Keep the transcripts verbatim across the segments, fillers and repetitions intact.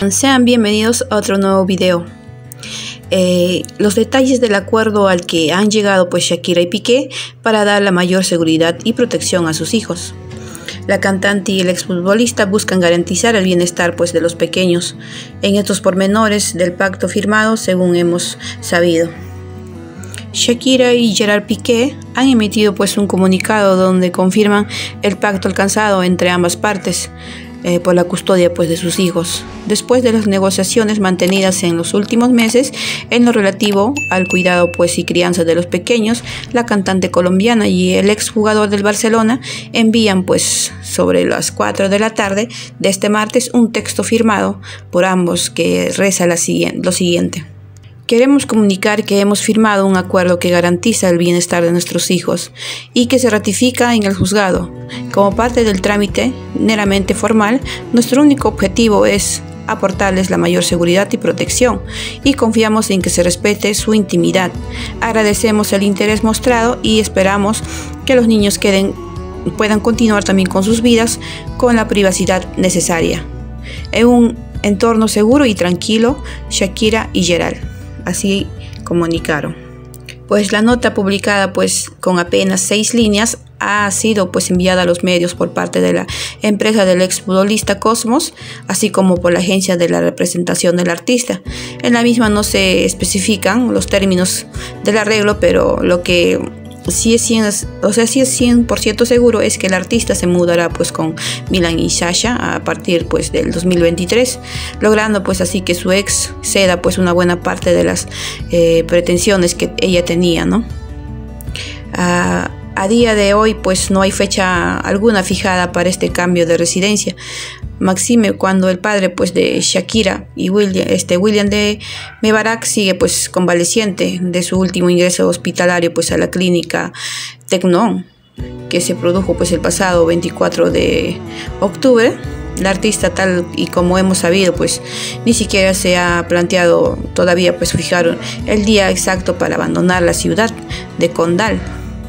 están? Sean bienvenidos a otro nuevo video. Eh, los detalles del acuerdo al que han llegado pues Shakira y Piqué para dar la mayor seguridad y protección a sus hijos. La cantante y el exfutbolista buscan garantizar el bienestar pues de los pequeños en estos pormenores del pacto firmado, según hemos sabido. Shakira y Gerard Piqué han emitido pues un comunicado donde confirman el pacto alcanzado entre ambas partes eh, por la custodia pues de sus hijos, después de las negociaciones mantenidas en los últimos meses en lo relativo al cuidado pues y crianza de los pequeños. La cantante colombiana y el exjugador del Barcelona envían pues sobre las cuatro de la tarde de este martes un texto firmado por ambos que reza la siguiente, lo siguiente: queremos comunicar que hemos firmado un acuerdo que garantiza el bienestar de nuestros hijos y que se ratifica en el juzgado. Como parte del trámite meramente formal, nuestro único objetivo es aportarles la mayor seguridad y protección, y confiamos en que se respete su intimidad. Agradecemos el interés mostrado y esperamos que los niños queden, puedan continuar también con sus vidas con la privacidad necesaria, en un entorno seguro y tranquilo. Shakira y Gerard. Así comunicaron. Pues la nota publicada pues con apenas seis líneas ha sido pues enviada a los medios por parte de la empresa del exfutbolista Cosmos, así como por la agencia de la representación del artista. En la misma no se especifican los términos del arreglo, pero lo que sí es cien, o sea, sí es cien por ciento seguro es que el artista se mudará pues con Milan y Sasha a partir pues del dos mil veintitrés, logrando pues así que su ex ceda pues una buena parte de las eh, pretensiones que ella tenía, ¿no? A, a día de hoy pues no hay fecha alguna fijada para este cambio de residencia. Maxime cuando el padre pues de Shakira y William, este William de Mebarak sigue pues convaleciente de su último ingreso hospitalario pues a la clínica Tecnon, que se produjo pues el pasado veinticuatro de octubre. La artista, tal y como hemos sabido, pues ni siquiera se ha planteado todavía pues fijar el día exacto para abandonar la ciudad de Condal.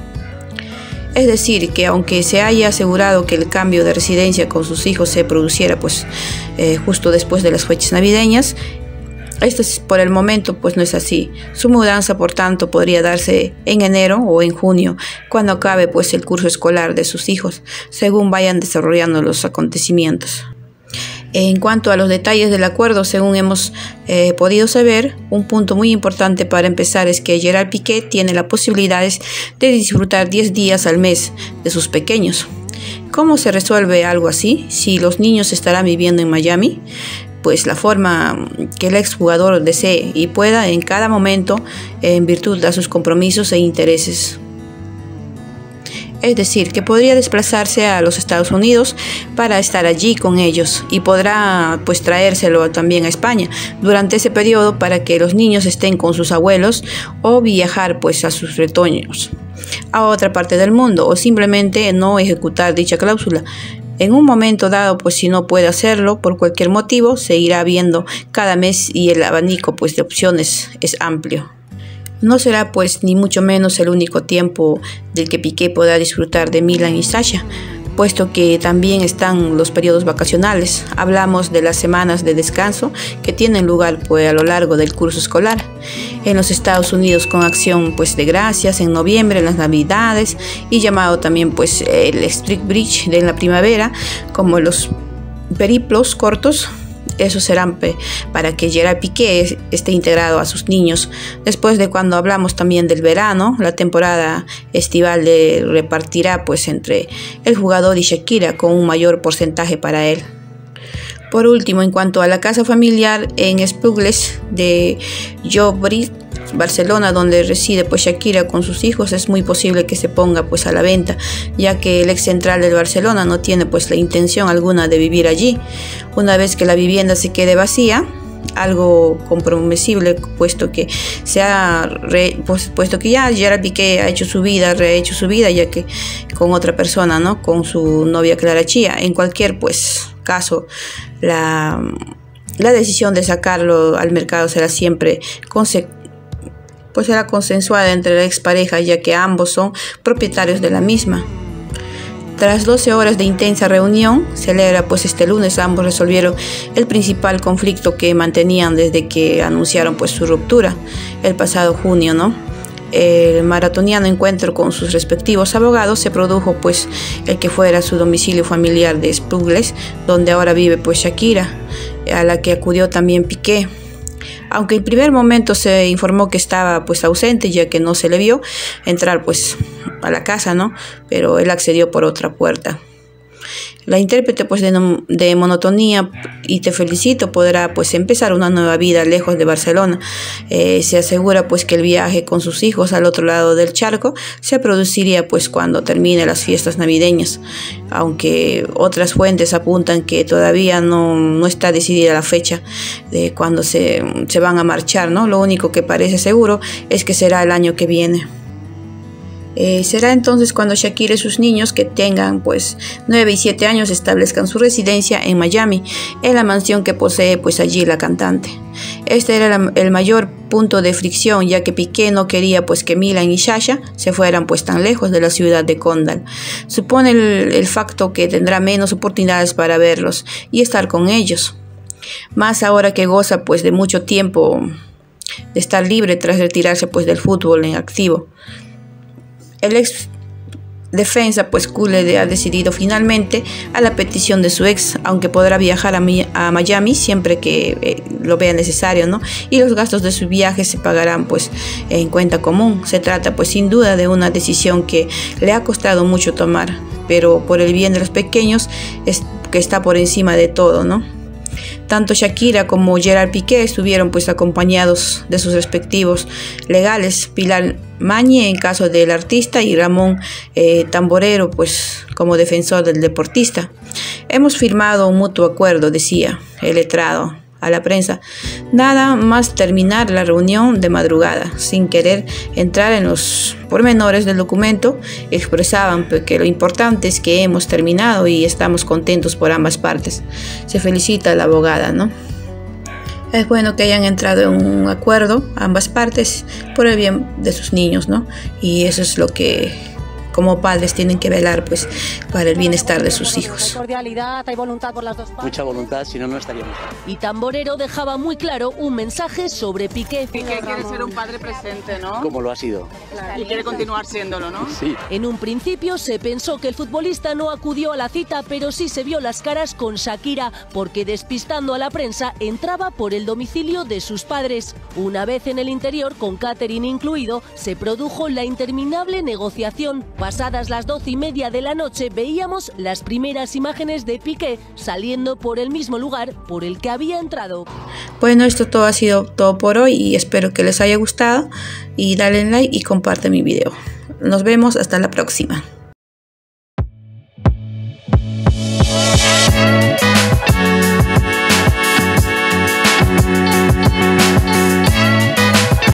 Es decir, que aunque se haya asegurado que el cambio de residencia con sus hijos se produciera pues eh, justo después de las fechas navideñas, esto es, por el momento pues no es así. Su mudanza, por tanto, podría darse en enero o en junio, cuando acabe pues el curso escolar de sus hijos, según vayan desarrollando los acontecimientos. En cuanto a los detalles del acuerdo, según hemos eh, podido saber, un punto muy importante para empezar es que Gerard Piqué tiene la posibilidad de disfrutar diez días al mes de sus pequeños. ¿Cómo se resuelve algo así? Si los niños estarán viviendo en Miami, pues la forma que el exjugador desee y pueda en cada momento, en virtud de sus compromisos e intereses. Es decir, que podría desplazarse a los Estados Unidos para estar allí con ellos, y podrá pues traérselo también a España durante ese periodo para que los niños estén con sus abuelos, o viajar pues a sus retoños a otra parte del mundo, o simplemente no ejecutar dicha cláusula. En un momento dado, pues si no puede hacerlo por cualquier motivo, se irá viendo cada mes y el abanico pues de opciones es amplio. No será pues ni mucho menos el único tiempo del que Piqué podrá disfrutar de Milan y Sasha, puesto que también están los periodos vacacionales. Hablamos de las semanas de descanso que tienen lugar pues a lo largo del curso escolar. En los Estados Unidos con acción pues de gracias en noviembre, en las navidades, y llamado también pues el Street Bridge de la primavera, como los periplos cortos. Esos serán para que Gerard Piqué esté integrado a sus niños. Después de cuando hablamos también del verano, la temporada estival de repartirá pues entre el jugador y Shakira con un mayor porcentaje para él. Por último, en cuanto a la casa familiar en Esplugues de Llobregat, Barcelona, donde reside pues Shakira con sus hijos, es muy posible que se ponga pues a la venta, ya que el ex central del Barcelona no tiene pues la intención alguna de vivir allí. Una vez que la vivienda se quede vacía, algo comprometible, puesto que se ha re, pues, puesto que ya Gerard Piqué ha hecho su vida, rehecho su vida, ya que con otra persona, ¿no? Con su novia Clara Chía. En cualquier pues caso, la, la decisión de sacarlo al mercado será siempre consecuente pues será consensuada entre la expareja, ya que ambos son propietarios de la misma. Tras doce horas de intensa reunión, celebra pues este lunes, ambos resolvieron el principal conflicto que mantenían desde que anunciaron pues su ruptura el pasado junio, ¿no? El maratoniano encuentro con sus respectivos abogados se produjo pues el que fuera su domicilio familiar de Spruggles, donde ahora vive pues Shakira, a la que acudió también Piqué. Aunque en primer momento se informó que estaba pues ausente, ya que no se le vio entrar pues a la casa, ¿no? Pero él accedió por otra puerta. La intérprete pues de, no, de Monotonía y Te Felicito podrá pues empezar una nueva vida lejos de Barcelona. Eh, se asegura pues que el viaje con sus hijos al otro lado del charco se produciría pues cuando termine las fiestas navideñas, aunque otras fuentes apuntan que todavía no, no está decidida la fecha de cuando se, se van a marchar, ¿no? Lo único que parece seguro es que será el año que viene. Eh, será entonces cuando Shakira y sus niños, que tengan pues nueve y siete años, establezcan su residencia en Miami, en la mansión que posee pues allí la cantante. Este era la, el mayor punto de fricción, ya que Piqué no quería pues que Milan y Sasha se fueran pues tan lejos de la ciudad de Condal. Supone el, el facto que tendrá menos oportunidades para verlos y estar con ellos, más ahora que goza pues de mucho tiempo de estar libre tras retirarse pues del fútbol en activo. El ex defensa pues culé ha decidido finalmente a la petición de su ex, aunque podrá viajar a, mi, a Miami siempre que eh, lo vea necesario, ¿no? Y los gastos de su viaje se pagarán pues en cuenta común. Se trata pues sin duda de una decisión que le ha costado mucho tomar, pero por el bien de los pequeños es que está por encima de todo, ¿no? Tanto Shakira como Gerard Piqué estuvieron pues acompañados de sus respectivos legales, Pilar Mañe en caso del artista y Ramón eh, Tamborero pues como defensor del deportista. Hemos firmado un mutuo acuerdo, decía el letrado a la prensa, nada más terminar la reunión de madrugada. Sin querer entrar en los pormenores del documento, expresaban que lo importante es que hemos terminado y estamos contentos por ambas partes. Se felicita a la abogada, ¿no? Es bueno que hayan entrado en un acuerdo ambas partes por el bien de sus niños, ¿no? Y eso es lo que como padres tienen que velar pues para el bienestar de sus hijos. Hay cordialidad, hay voluntad por las dos partes. Mucha voluntad, si no, no estaríamos. Y Tamborero dejaba muy claro un mensaje sobre Piqué. Piqué quiere ser un padre presente, ¿no? Como lo ha sido. Claro. Y quiere continuar siéndolo, ¿no? Sí. En un principio se pensó que el futbolista no acudió a la cita, pero sí se vio las caras con Shakira, porque despistando a la prensa entraba por el domicilio de sus padres. Una vez en el interior, con catering incluido, se produjo la interminable negociación. Pasadas las doce y media de la noche veíamos las primeras imágenes de Piqué saliendo por el mismo lugar por el que había entrado. Bueno, esto todo ha sido todo por hoy y espero que les haya gustado y dale like y comparte mi video. Nos vemos hasta la próxima.